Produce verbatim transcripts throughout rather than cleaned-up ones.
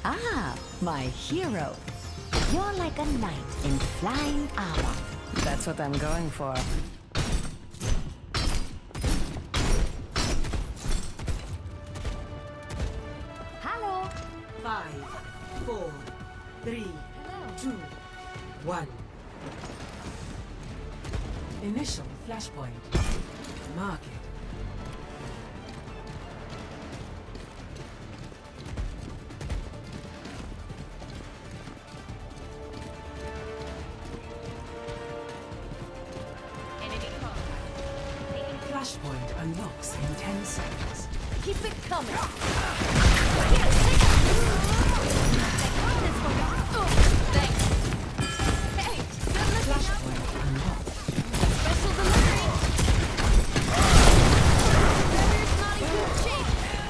Ah, my hero. You're like a knight in flying armor. That's what I'm going for. Hello. Five, four, three, two, one. Initial flashpoint. Mark it. Flashpoint unlocks in ten seconds. Keep it coming. Flashpoint unlocked. Special delivery. Weather's not in good shape.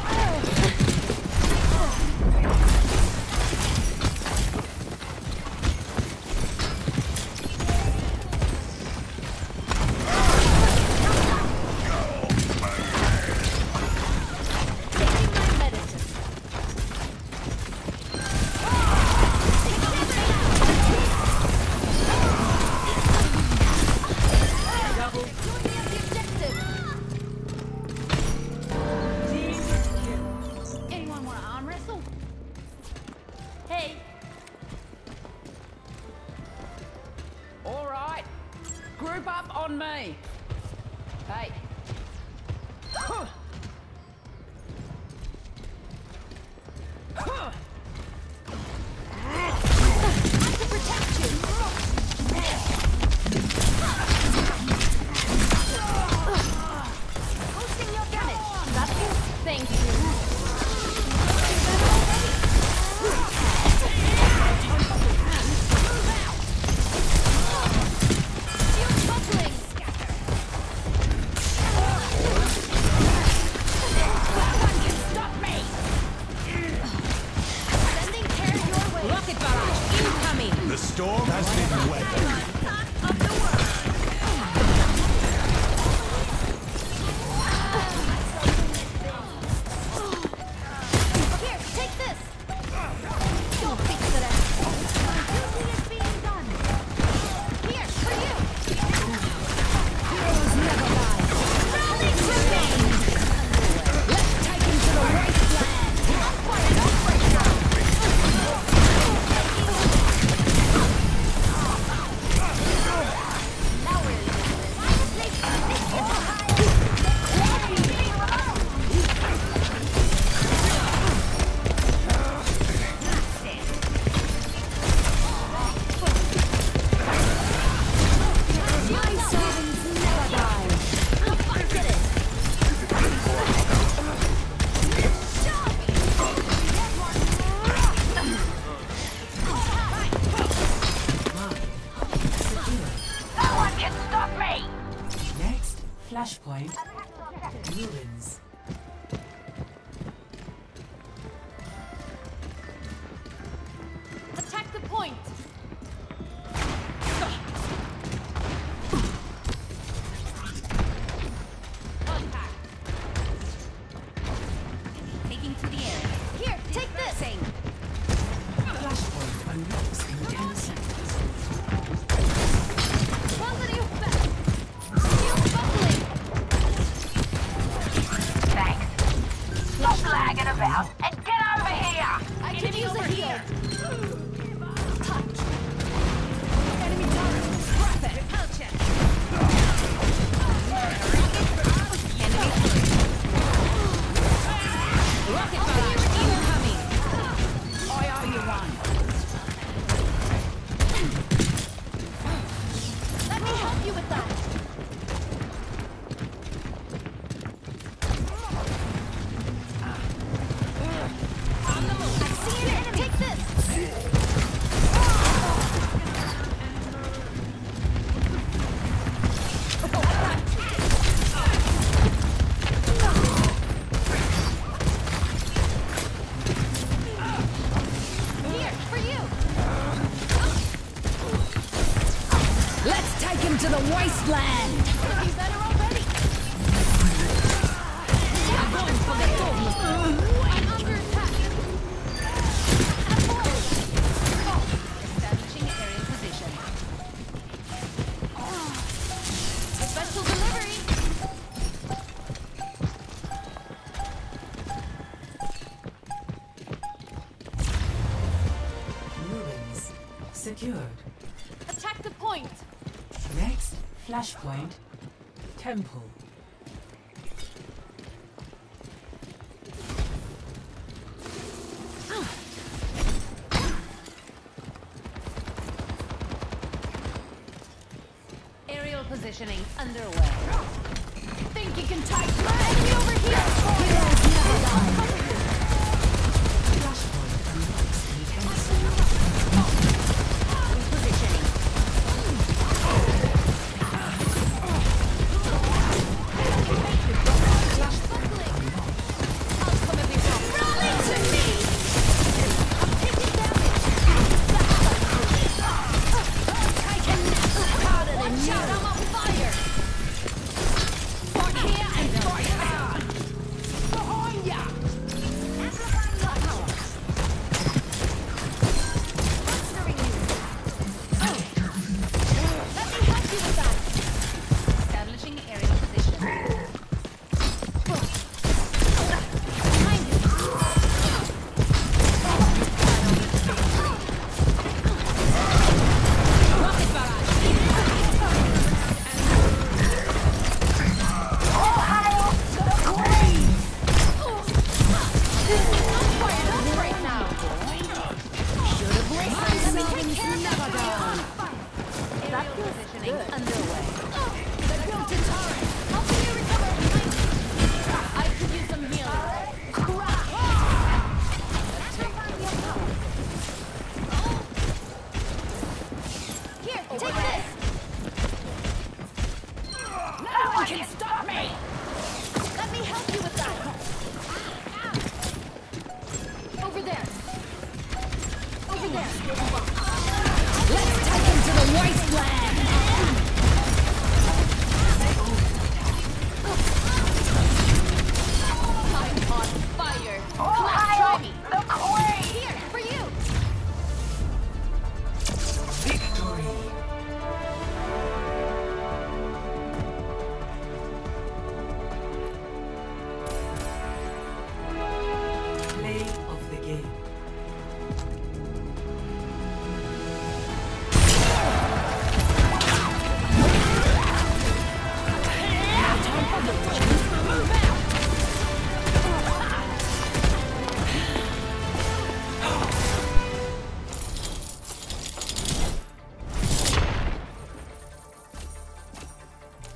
Taking my medicine. Double Join me at the objective. team kill. Anyone want to arm wrestle? Hey. All right, group up on me. Hey. Huh. Huh. To protect you. Boosting your damage. Got you? Thank you. Shield buckling. Stop me. Sending care your way. Rocket barrage incoming. The storm has been weathered. Of the world. Here, take this. Don't fix it up. Duty is being done. Here, for you. Heroes never die. Rally to me. Let's take him to the wasteland. Fire, don't break down. Now we're my servants never die. Get it. No one can stop me. Next flashpoint. Ruins. Attack the point. Taking to the air. Here, take this. Flashpoint unlocks in ten seconds. Quality of battle. Shield buckling. Thanks. Stop lagging about and get over here! I can use a heal. Touch. Enemy down. Scrap it. Repel check. Enemy. Rocket barrage incoming. I owe you one. Let me help you with that. I've seen it. Take this. Here, for you. Let's take him to the wasteland. Looking better already. I'm going for the gold. I'm under attack. secured. Attack the point. Next, flashpoint, temple. Aerial positioning underway. Think you can tie enemy over here? Heroes never die. Flashpoint unlocks in ten seconds. Positioning.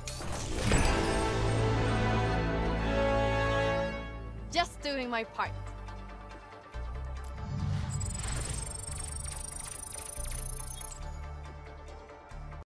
Just doing my part.